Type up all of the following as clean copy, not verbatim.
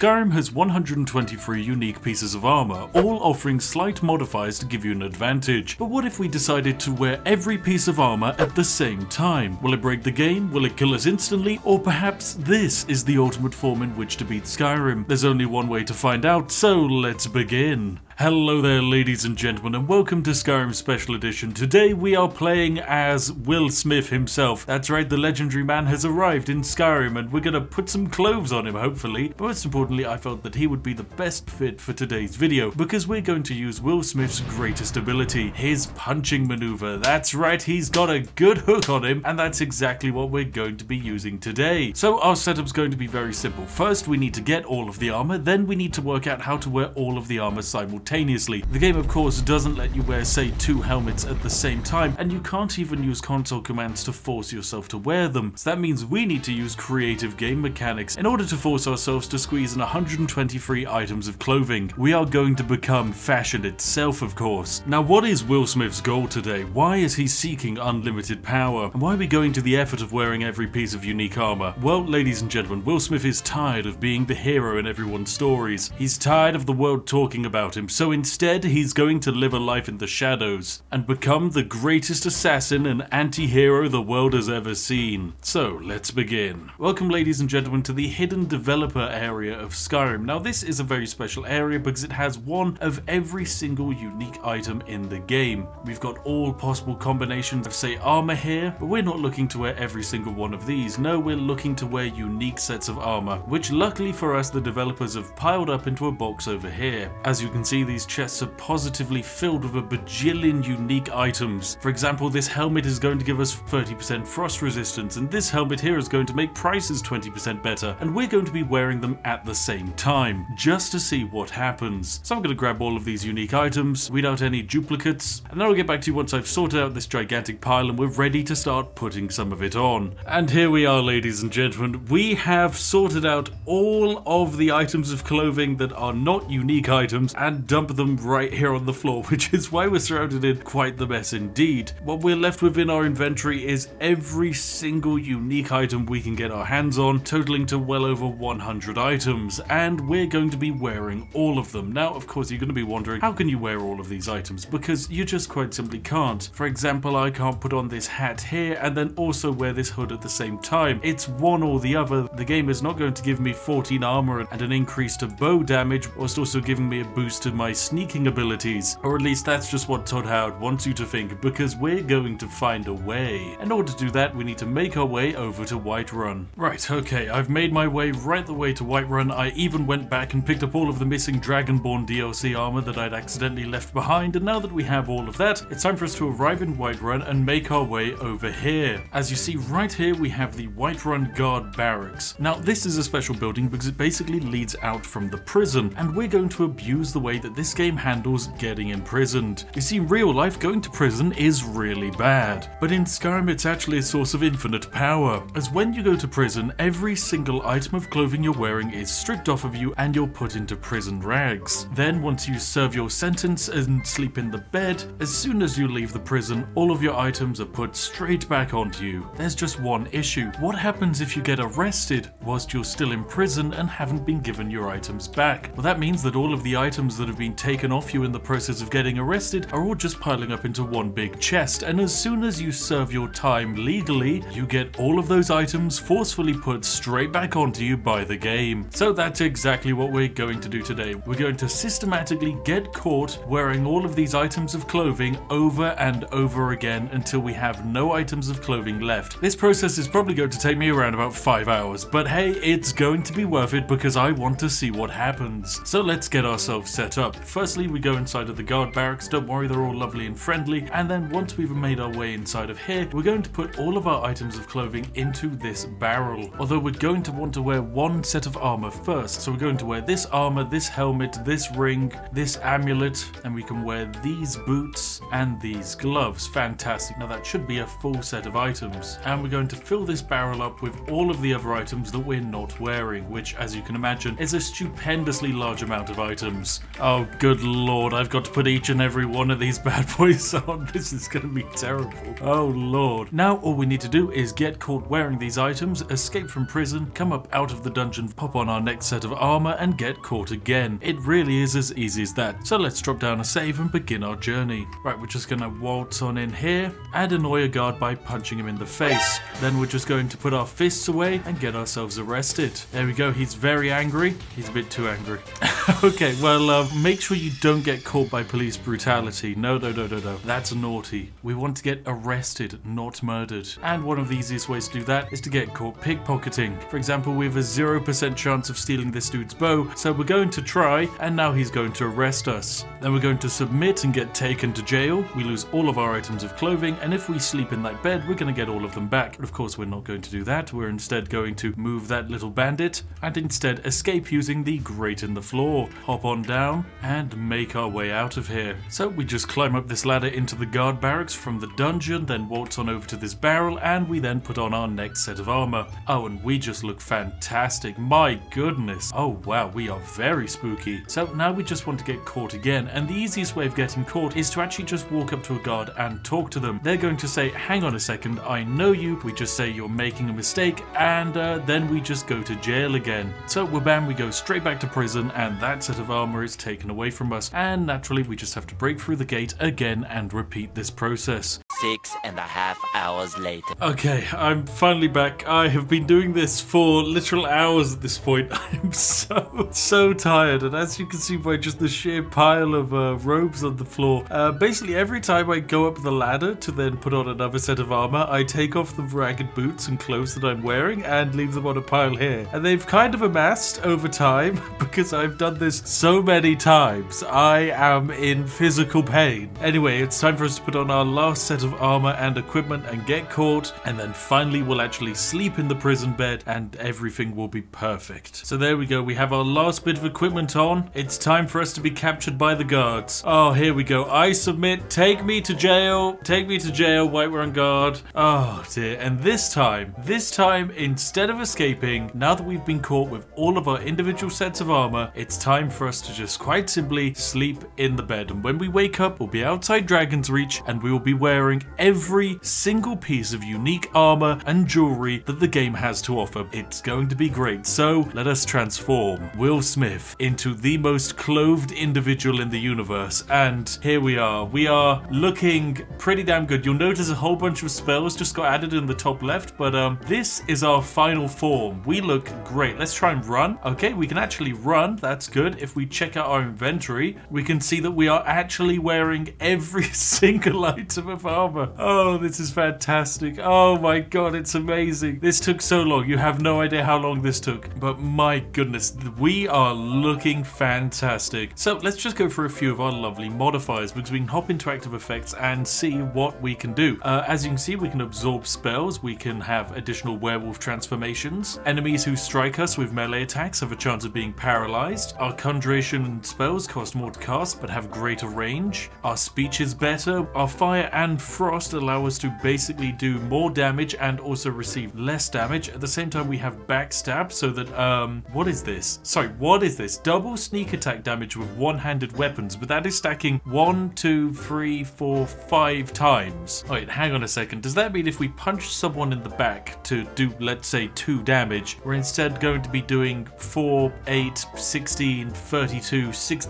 Skyrim has 123 unique pieces of armour, all offering slight modifiers to give you an advantage. But what if we decided to wear every piece of armour at the same time? Will it break the game? Will it kill us instantly? Or perhaps this is the ultimate form in which to beat Skyrim? There's only one way to find out, so let's begin. Hello there ladies and gentlemen, and welcome to Skyrim Special Edition. Today we are playing as Will Smith himself. That's right, the legendary man has arrived in Skyrim and we're gonna put some clothes on him hopefully. But most importantly, I felt that he would be the best fit for today's video because we're going to use Will Smith's greatest ability, his punching maneuver. That's right, he's got a good hook on him and that's exactly what we're going to be using today. So our setup's going to be very simple. First we need to get all of the armor, then we need to work out how to wear all of the armor simultaneously. The game of course doesn't let you wear say 2 helmets at the same time, and you can't even use console commands to force yourself to wear them. So that means we need to use creative game mechanics in order to force ourselves to squeeze in 123 items of clothing. We are going to become fashion itself of course. Now what is Will Smith's goal today? Why is he seeking unlimited power? And why are we going to the effort of wearing every piece of unique armor? Well ladies and gentlemen, Will Smith is tired of being the hero in everyone's stories. He's tired of the world talking about him, so instead he's going to live a life in the shadows and become the greatest assassin and anti-hero the world has ever seen. So let's begin. Welcome ladies and gentlemen to the hidden developer area of Skyrim. Now this is a very special area because it has one of every single unique item in the game. We've got all possible combinations of say armor here, but we're not looking to wear every single one of these. No, we're looking to wear unique sets of armor, which luckily for us the developers have piled up into a box over here. As you can see, these chests are positively filled with a bajillion unique items. For example, this helmet is going to give us 30% frost resistance, and this helmet here is going to make prices 20% better, and we're going to be wearing them at the same time, just to see what happens. So I'm going to grab all of these unique items, weed out any duplicates, and then I'll get back to you once I've sorted out this gigantic pile and we're ready to start putting some of it on. And here we are ladies and gentlemen, we have sorted out all of the items of clothing that are not unique items and dumped them right here on the floor, which is why we're surrounded in quite the mess indeed. What we're left with in our inventory is every single unique item we can get our hands on, totaling to well over 100 items, and we're going to be wearing all of them. Now of course you're going to be wondering, how can you wear all of these items? Because you just quite simply can't. For example, I can't put on this hat here and then also wear this hood at the same time. It's one or the other. The game is not going to give me 14 armor and an increase to bow damage, whilst also giving me a boost to my sneaking abilities, or at least that's just what Todd Howard wants you to think, because we're going to find a way. In order to do that, we need to make our way over to Whiterun. Right, okay, I've made my way right the way to Whiterun. I even went back and picked up all of the missing Dragonborn DLC armor that I'd accidentally left behind, and now that we have all of that, it's time for us to arrive in Whiterun and make our way over here. As you see right here, we have the Whiterun Guard Barracks. Now this is a special building because it basically leads out from the prison, and we're going to abuse the way that this game handles getting imprisoned. You see, in real life, going to prison is really bad, but in Skyrim it's actually a source of infinite power, as when you go to prison, every single item of clothing you're wearing is stripped off of you and you're put into prison rags. Then once you serve your sentence and sleep in the bed, as soon as you leave the prison, all of your items are put straight back onto you. There's just one issue. What happens if you get arrested whilst you're still in prison and haven't been given your items back? Well, that means that all of the items that have been taken off you in the process of getting arrested are all just piling up into one big chest, and as soon as you serve your time legally, you get all of those items forcefully put straight back onto you by the game. So that's exactly what we're going to do today. We're going to systematically get caught wearing all of these items of clothing over and over again until we have no items of clothing left. This process is probably going to take me around about 5 hours, but hey, it's going to be worth it because I want to see what happens. So let's get ourselves set up. Firstly, we go inside of the guard barracks. Don't worry, they're all lovely and friendly. And then once we've made our way inside of here, we're going to put all of our items of clothing into this barrel. Although we're going to want to wear one set of armor first. So we're going to wear this armor, this helmet, this ring, this amulet, and we can wear these boots and these gloves. Fantastic. Now that should be a full set of items. And we're going to fill this barrel up with all of the other items that we're not wearing, which as you can imagine is a stupendously large amount of items. Oh Oh, good lord, I've got to put each and every one of these bad boys on. This is going to be terrible. Oh lord. Now all we need to do is get caught wearing these items, escape from prison, come up out of the dungeon, pop on our next set of armor, and get caught again. It really is as easy as that. So let's drop down a save and begin our journey. Right, we're just going to waltz on in here and annoy a guard by punching him in the face. Then we're just going to put our fists away and get ourselves arrested. There we go. He's very angry. He's a bit too angry. Okay, well, make sure you don't get caught by police brutality. No. That's naughty. We want to get arrested, not murdered. And one of the easiest ways to do that is to get caught pickpocketing. For example, we have a 0% chance of stealing this dude's bow, so we're going to try, and now he's going to arrest us. Then we're going to submit and get taken to jail. We lose all of our items of clothing, and if we sleep in that bed, we're going to get all of them back. But of course, we're not going to do that. We're instead going to move that little bandit, and instead escape using the grate in the floor. Hop on down, and make our way out of here. So we just climb up this ladder into the guard barracks from the dungeon, then waltz on over to this barrel, and we then put on our next set of armor. Oh, and we just look fantastic. My goodness. Oh wow, we are very spooky. So now we just want to get caught again, and the easiest way of getting caught is to actually just walk up to a guard and talk to them. They're going to say, hang on a second, I know you. We just say you're making a mistake, and then we just go to jail again. So wabam, we go straight back to prison, and that set of armor is taken away from us, and naturally we just have to break through the gate again and repeat this process. 6.5 hours later. Okay, I'm finally back. I have been doing this for literal hours at this point. I'm so tired, and as you can see by just the sheer pile of robes on the floor, basically every time I go up the ladder to then put on another set of armor, I take off the ragged boots and clothes that I'm wearing and leave them on a pile here. And they've kind of amassed over time because I've done this so many times. I am in physical pain. Anyway, it's time for us to put on our last set of armor and equipment and get caught, and then finally we'll actually sleep in the prison bed and everything will be perfect. So there we go, we have our last bit of equipment on. It's time for us to be captured by the guards. Oh, here we go. I submit. Take me to jail. Take me to jail while we're on guard. Oh dear. And this time, instead of escaping, now that we've been caught with all of our individual sets of armor, it's time for us to just quite simply sleep in the bed. And when we wake up, we'll be outside Dragon's Reach and we will be wearing every single piece of unique armor and jewelry that the game has to offer. It's going to be great. So let us transform Will Smith into the most clothed individual in the universe. And here we are. We are looking pretty damn good. You'll notice a whole bunch of spells just got added in the top left, but this is our final form. We look great. Let's try and run. Okay, we can actually run. That's good. If we check out our inventory, we can see that we are actually wearing every single item of armor. Oh, this is fantastic. Oh my god, it's amazing. This took so long. You have no idea how long this took, but my goodness, we are looking fantastic. So let's just go through a few of our lovely modifiers because we can hop into active effects and see what we can do. As you can see, we can absorb spells. We can have additional werewolf transformations. Enemies who strike us with melee attacks have a chance of being paralyzed. Our conjuration spells cost more to cast but have greater range. Our speech is better. Our fire and frost allow us to basically do more damage and also receive less damage. At the same time, we have backstab so that what is this? Sorry, what is this? Double sneak attack damage with one-handed weapons, but that is stacking 1, 2, 3, 4, 5 times. Wait, hang on a second. Does that mean if we punch someone in the back to do, let's say, 2 damage, we're instead going to be doing 4, 8, 16, 32,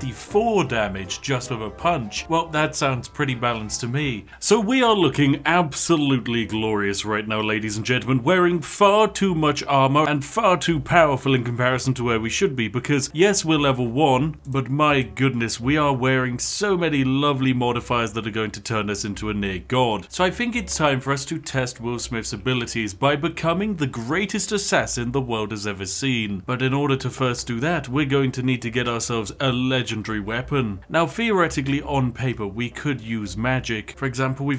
64 damage just with a punch? Well, that sounds pretty balanced to me. So we are looking absolutely glorious right now, ladies and gentlemen, wearing far too much armor and far too powerful in comparison to where we should be, because yes, we're level 1, but my goodness, we are wearing so many lovely modifiers that are going to turn us into a near god. So I think it's time for us to test Will Smith's abilities by becoming the greatest assassin the world has ever seen. But in order to first do that, we're going to need to get ourselves a legendary weapon. Now, theoretically, on paper, we could use magic. For example, we've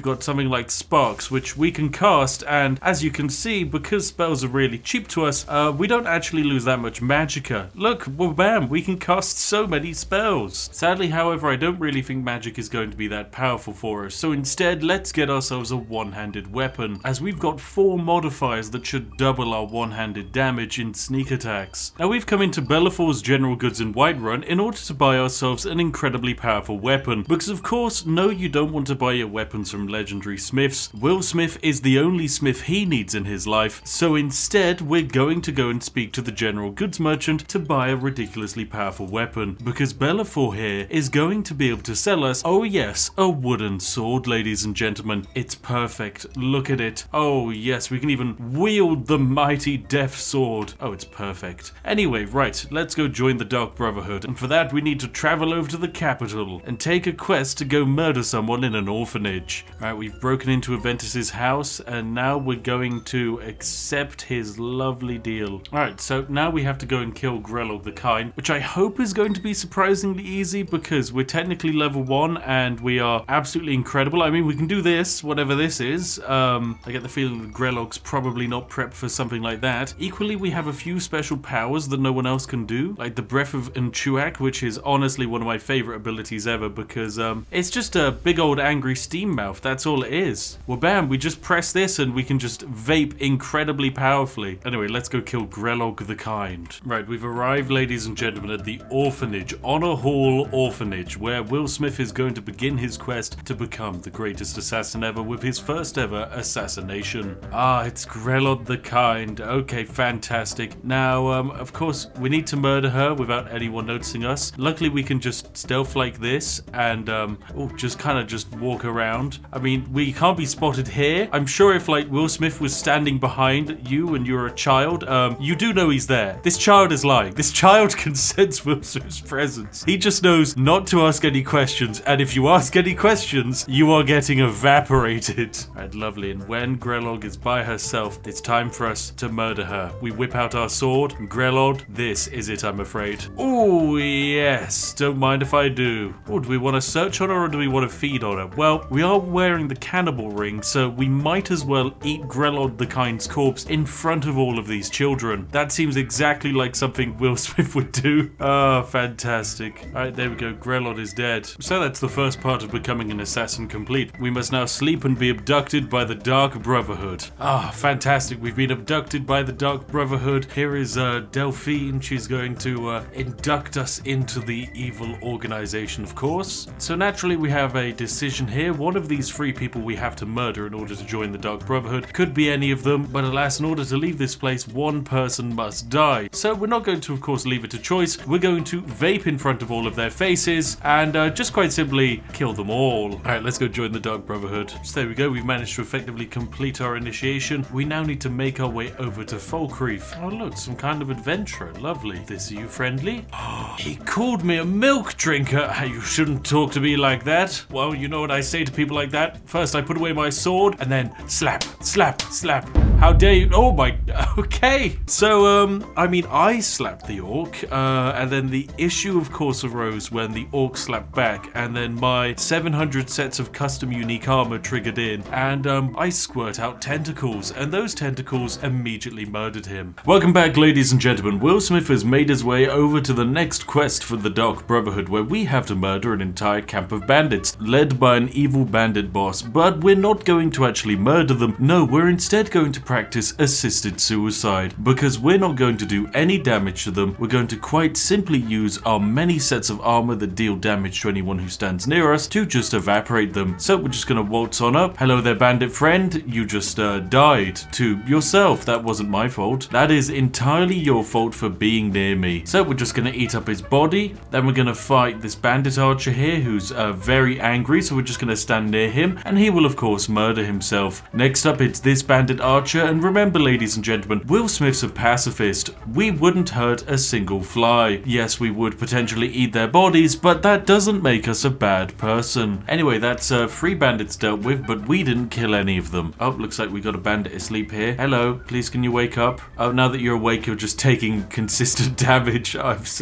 got something like Sparks, which we can cast, and as you can see, because spells are really cheap to us, we don't actually lose that much magicka. Look, well, bam, we can cast so many spells. Sadly, however, I don't really think magic is going to be that powerful for us, so instead, let's get ourselves a one-handed weapon, as we've got 4 modifiers that should double our one-handed damage in sneak attacks. Now, we've come into Bellafor's General Goods in Whiterun in order to buy ourselves an incredibly powerful weapon, because of course, no, you don't want to buy your weapons from legendary smiths. Will Smith is the only smith he needs in his life, so instead, we're going to go and speak to the General Goods merchant to buy a ridiculously powerful weapon, because Bellafor here is going to be able to sell us, oh yes, a wooden sword, ladies and gentlemen. It's perfect. Look at it. Oh yes, we can even wield the mighty death sword. Oh, it's perfect. Anyway, right, let's go join the Dark Brotherhood, and for that we need to travel over to the capital and take a quest to go murder someone in an orphanage. Alright, we've broken into Aventus's house, and now we're going to accept his lovely deal. Alright, so now we have to go and kill Grelog the Kind, which I hope is going to be surprisingly easy, because we're technically level 1 and we are absolutely incredible. I mean, we can do this, whatever this is. I get the feeling that Grelog's probably not prepped for something like that. Equally, we have a few special powers that no one else can do, like the Breath of Enchuak, which is honestly one of my favorite abilities ever, because it's just a big old angry steam mouth. That's all it is. Well, bam, we just press this and we can just vape incredibly powerfully. Anyway, let's go kill Grelog the Kind. Right, we've arrived, ladies and gentlemen, at the orphanage, Honor Hall Orphanage, where Will Smith is going to begin his quest to become the greatest assassin ever with his first ever assassination. Ah, it's Grelog the Kind. Okay, fantastic. Now, of course, we need to murder her without anyone noticing us. Luckily, we can just stealth like this and, just kind of just walk around. I mean, we can't be spotted here. I'm sure if, like, Will Smith was standing behind you and you're a child, you do know he's there. This child is lying. This child can sense Will Smith's presence. He just knows not to ask any questions, and if you ask any questions, you are getting evaporated. Right, lovely. And when Grelog is by herself, it's time for us to murder her. We whip out our sword. Grelog, this is it, I'm afraid. Oh, yes. Don't mind if I do. Oh, do we want to search on her or do we want to feed on her? Well, we are wearing the cannibal ring, so we might as well eat Grelog the Kind's corpse in front of all of these children. That seems exactly like something Will Smith would do. Oh, fantastic. Alright, there we go. Grelog is dead. So that's the first part of becoming an assassin complete. We must now sleep and be abducted by the Dark Brotherhood. Ah, fantastic. We've been abducted by the Dark Brotherhood. Here is Delphine. She's going to induct us into the evil organization, of course. So naturally, we have a decision here. One of these 3 people we have to murder in order to join the Dark Brotherhood. Could be any of them, but alas, in order to leave this place, one person must die. So we're not going to, of course, leave it to choice. We're going to vape in front of all of their faces and just quite simply kill them all. Alright, let's go join the Dark Brotherhood. So there we go. We've managed to effectively complete our initiation. We now need to make our way over to Falkreath. Oh look, some kind of adventurer. Lovely. This, are you friendly? He called me a milk drinker. You shouldn't talk to me like that. Well, you know what I say to people like that? First, I put away my sword and then slap, slap, slap. How dare you? Oh my, okay. So, I mean, I slapped the orc, and then the issue, of course, arose when the orc slapped back, and then my 700 sets of custom unique armor triggered in, and I squirt out tentacles, and those tentacles immediately murdered him. Welcome back, ladies and gentlemen. Will Smith has made his way over to the next quest for the Dark Brotherhood, where we have to murder an entire camp of bandits, led by an evil bandit boss, but we're not going to actually murder them. No, we're instead going to practice assisted suicide, because we're not going to do any damage to them. We're going to quite simply use our many sets of armor that deal damage to anyone who stands near us to just evaporate them. So we're just going to waltz on up. Hello there, bandit friend. You just died to yourself. That wasn't my fault. That is entirely your fault for being near me. So we're just going to eat up his body. Then we're going to fight this bandit archer here who's very angry. So we're just going to stand near him and he will of course murder himself. Next up, it's this bandit archer, and remember, ladies and gentlemen, Will Smith's a pacifist. We wouldn't hurt a single fly. Yes, we would potentially eat their bodies, but that doesn't make us a bad person. Anyway, that's 3 bandits dealt with, but we didn't kill any of them. Oh, looks like we got a bandit asleep here. Hello, please can you wake up? Oh, now that you're awake, you're just taking consistent damage. I'm so sorry.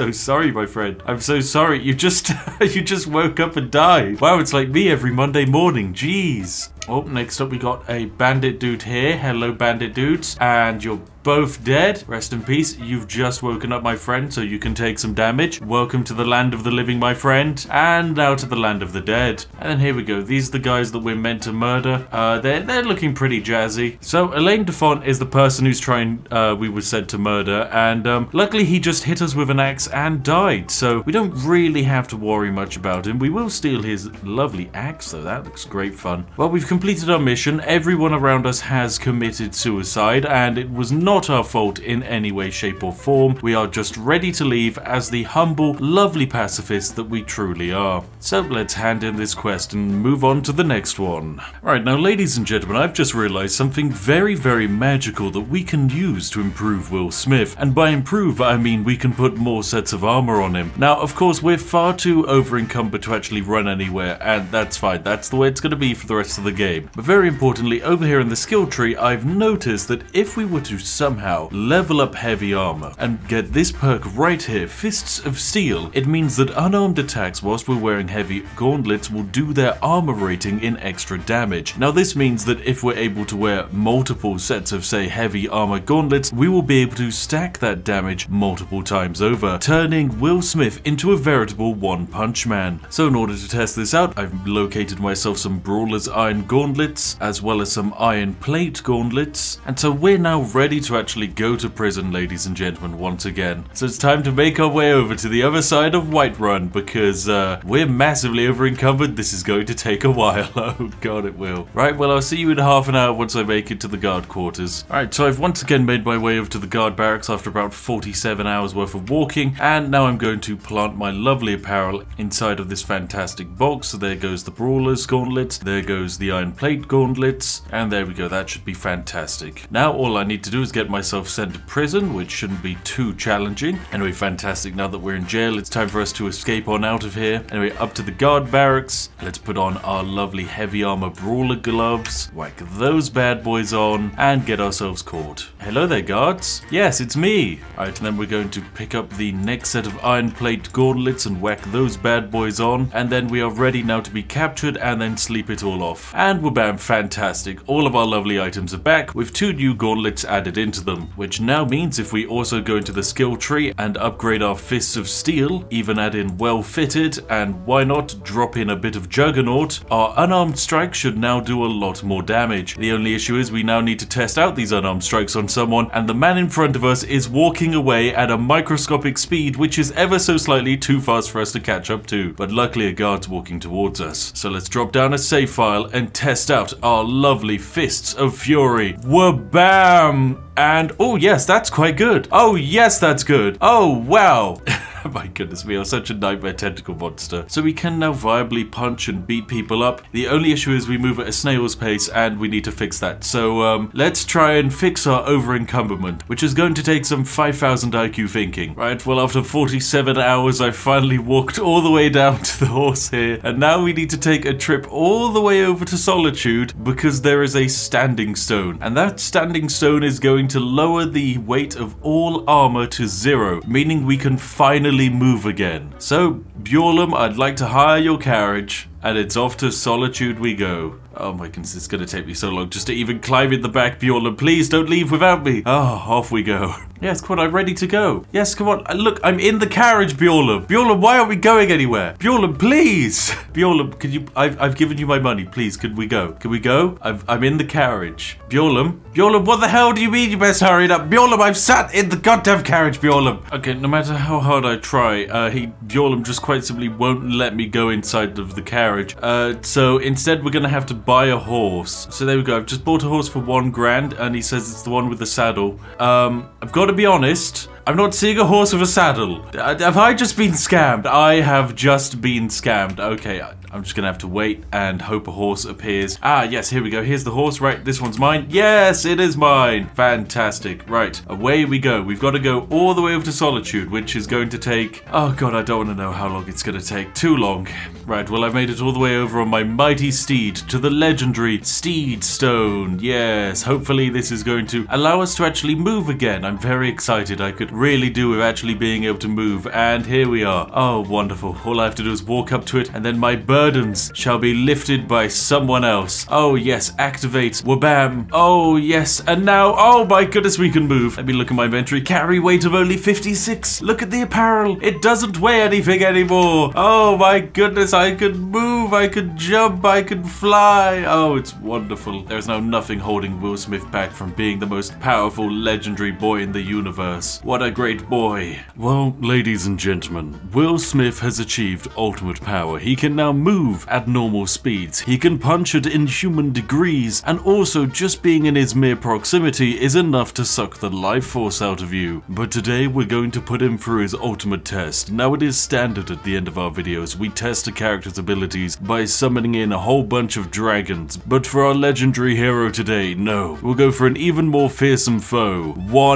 sorry, my friend. I'm so sorry. You just you just woke up and died. Wow, it's like me every Monday morning. Jeez. Oh, next up we got a bandit dude here. Hello, bandit dudes. And you're both dead. Rest in peace. You've just woken up, my friend, so you can take some damage. Welcome to the land of the living, my friend. And now to the land of the dead. And then here we go. These are the guys that we're meant to murder. They're looking pretty jazzy. So Elaine Defont is the person who's trying, we were said to murder. And luckily he just hit us with an axe and died. So we don't really have to worry much about him. We will steal his lovely axe, though. That looks great fun. Well, we've completed our mission. Everyone around us has committed suicide, and it was not our fault in any way, shape or form. We are just ready to leave as the humble, lovely pacifists that we truly are. So let's hand in this quest and move on to the next one. Alright, now ladies and gentlemen, I've just realized something very, very magical that we can use to improve Will Smith. And by improve, I mean we can put more sets of armor on him. Now, of course, we're far too over encumbered to actually run anywhere, and that's fine. That's the way it's going to be for the rest of the game. But very importantly, over here in the skill tree, I've noticed that if we were to somehow level up heavy armor and get this perk right here, Fists of Steel, it means that unarmed attacks whilst we're wearing heavy gauntlets will do their armor rating in extra damage. Now this means that if we're able to wear multiple sets of, say, heavy armor gauntlets, we will be able to stack that damage multiple times over, turning Will Smith into a veritable one-punch man. So in order to test this out, I've located myself some Brawler's Iron Gauntlets, as well as some Iron Plate Gauntlets, and so we're now ready to actually go to prison, ladies and gentlemen, once again. So it's time to make our way over to the other side of Whiterun, because we're massively over encumbered. This is going to take a while. Oh god, it will. Right, well, I'll see you in half an hour once I make it to the guard quarters. Alright, so I've once again made my way over to the guard barracks after about 47 hours worth of walking, and now I'm going to plant my lovely apparel inside of this fantastic box. So there goes the Brawler's Gauntlets, there goes the Iron Plate Gauntlets, and there we go. That should be fantastic. Now all I need to do is get myself sent to prison, which shouldn't be too challenging. Anyway, fantastic. Now that we're in jail, it's time for us to escape on out of here. Anyway, up to the guard barracks. Let's put on our lovely heavy armor brawler gloves, whack those bad boys on, and get ourselves caught. Hello there, guards. Yes, it's me. Alright, and then we're going to pick up the next set of Iron Plate Gauntlets and whack those bad boys on, and then we are ready now to be captured and then sleep it all off. And we're bam, fantastic. All of our lovely items are back with 2 new gauntlets added into them, which now means if we also go into the skill tree and upgrade our Fists of Steel, even add in Well Fitted, and why not drop in a bit of Juggernaut, our unarmed strikes should now do a lot more damage. The only issue is we now need to test out these unarmed strikes on someone, and the man in front of us is walking away at a microscopic speed, which is ever so slightly too fast for us to catch up to. But luckily a guard's walking towards us. So let's drop down a save file and test out our lovely Fists of Fury. Wha-bam! And oh yes, that's quite good. Oh yes, that's good. Oh wow. My goodness, we are such a nightmare tentacle monster. So we can now viably punch and beat people up. The only issue is we move at a snail's pace, and we need to fix that. So let's try and fix our over-encumberment, which is going to take some 5,000 IQ thinking. Right, well, after 47 hours, I finally walked all the way down to the horse here, and now we need to take a trip all the way over to Solitude, because there is a standing stone, and that standing stone is going to lower the weight of all armor to 0, meaning we can finally move again. So, Bjorlum, I'd like to hire your carriage, and it's off to Solitude we go. Oh my goodness, it's gonna take me so long just to even climb in the back, Bjorlum. Please don't leave without me. Oh, off we go. Yes, come on, I'm ready to go. Yes, come on. Look, I'm in the carriage, Bjorlum. Bjorlum, why aren't we going anywhere? Bjorlum, please. Bjorlum, can you? I've given you my money. Please, can we go? Can we go? I'm in the carriage. Bjorlum, Bjorlum, what the hell do you mean? You best hurry it up, Bjorlum. I've sat in the goddamn carriage, Bjorlum. Okay, no matter how hard I try, Bjorlum just quite simply won't let me go inside of the carriage. So instead, we're gonna have to buy a horse. So there we go. I've just bought a horse for $1,000, and he says it's the one with the saddle. I've got to be honest, I'm not seeing a horse with a saddle. Have I just been scammed? I have just been scammed. Okay, I'm just gonna have to wait and hope a horse appears. Ah, yes, here we go. Here's the horse. Right, this one's mine. Yes, it is mine. Fantastic. Right, away we go. We've got to go all the way over to Solitude, which is going to take... Oh god, I don't want to know how long it's going to take. Too long. Right, well, I've made it all the way over on my mighty steed to the legendary Steed Stone. Yes, hopefully this is going to allow us to actually move again. I'm very excited. I could really do with actually being able to move, and here we are. Oh, wonderful. All I have to do is walk up to it, and then my burdens shall be lifted by someone else. Oh, yes, activate. Wabam. Oh, yes, and now, oh my goodness, we can move. Let me look at my inventory. Carry weight of only 56. Look at the apparel. It doesn't weigh anything anymore. Oh my goodness, I could move, I could jump, I could fly. Oh, it's wonderful. There's now nothing holding Will Smith back from being the most powerful, legendary boy in the universe. What a great boy. Well, ladies and gentlemen, Will Smith has achieved ultimate power. He can now move at normal speeds. He can punch at inhuman degrees, and also just being in his mere proximity is enough to suck the life force out of you. But today we're going to put him through his ultimate test. Now, it is standard at the end of our videos. We test a character's abilities by summoning in a whole bunch of dragons. But for our legendary hero today, no. We'll go for an even more fearsome foe.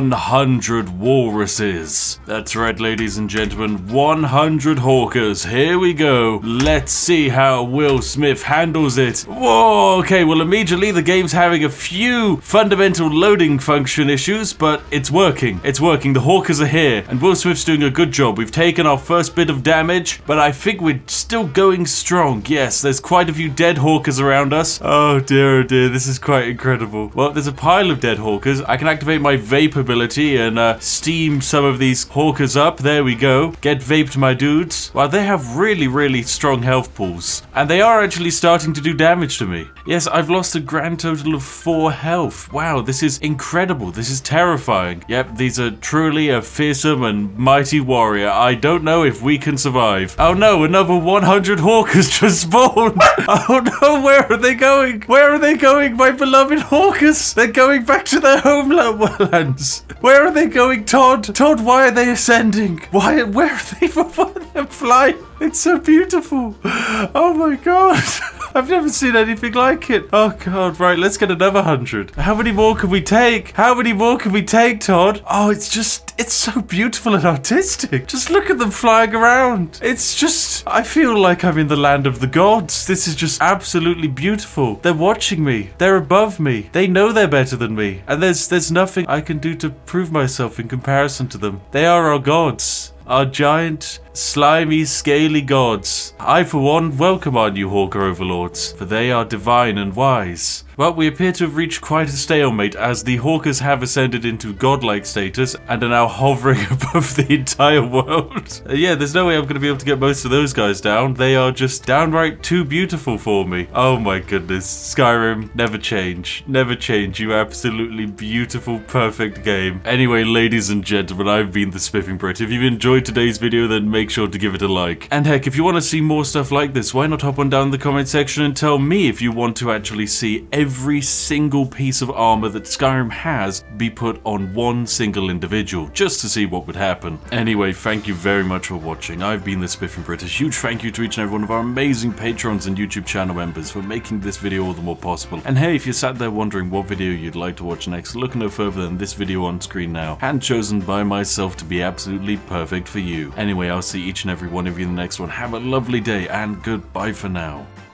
100 walruses. That's right, ladies and gentlemen. 100 hawkers. Here we go. Let's see how Will Smith handles it. Whoa, okay, well, immediately the game's having a few fundamental loading function issues, but it's working. It's working. The hawkers are here, and Will Smith's doing a good job. We've taken our first bit of damage, but I think we're still going strong. Yes, there's quite a few dead hawkers around us. Oh dear, this is quite incredible. Well, there's a pile of dead hawkers. I can activate my vape ability and steam some of these hawkers up. There we go. Get vaped, my dudes. Wow, they have really strong health pools, and they are actually starting to do damage to me. Yes, I've lost a grand total of 4 health. Wow, this is incredible. This is terrifying. Yep, these are truly a fearsome and mighty warrior. I don't know if we can survive. Oh no, another 100 hawkers just spawned. Oh no, where are they going? Where are they going, my beloved hawkers? They're going back to their homelands. Where are they going, Todd? Todd, why are they ascending? Where are they? They're flying. It's so beautiful. Oh my god. I've never seen anything like it. Oh god, right, let's get another 100. How many more can we take? How many more can we take, Todd? Oh, it's so beautiful and artistic. Just look at them flying around. It's just, I feel like I'm in the land of the gods. This is just absolutely beautiful. They're watching me. They're above me. They know they're better than me. And there's nothing I can do to prove myself in comparison to them. They are our gods. Our giant, slimy, scaly gods. I, for one, welcome our new hawker overlords, for they are divine and wise. Well, we appear to have reached quite a stalemate as the hawkers have ascended into godlike status and are now hovering above the entire world. Yeah, there's no way I'm going to be able to get most of those guys down. They are just downright too beautiful for me. Oh my goodness. Skyrim, never change. Never change, you absolutely beautiful, perfect game. Anyway, ladies and gentlemen, I've been the Spiffing Brit. If you've enjoyed today's video, then make sure to give it a like. And heck, if you want to see more stuff like this, why not hop on down in the comment section and tell me if you want to actually see every single piece of armor that Skyrim has be put on one single individual, just to see what would happen. Anyway, thank you very much for watching. I've been the Spiffing Brit. A huge thank you to each and every one of our amazing patrons and YouTube channel members for making this video all the more possible. And hey, if you're sat there wondering what video you'd like to watch next, look no further than this video on screen now, hand chosen by myself to be absolutely perfect for you. Anyway, I'll see each and every one of you in the next one. Have a lovely day and goodbye for now.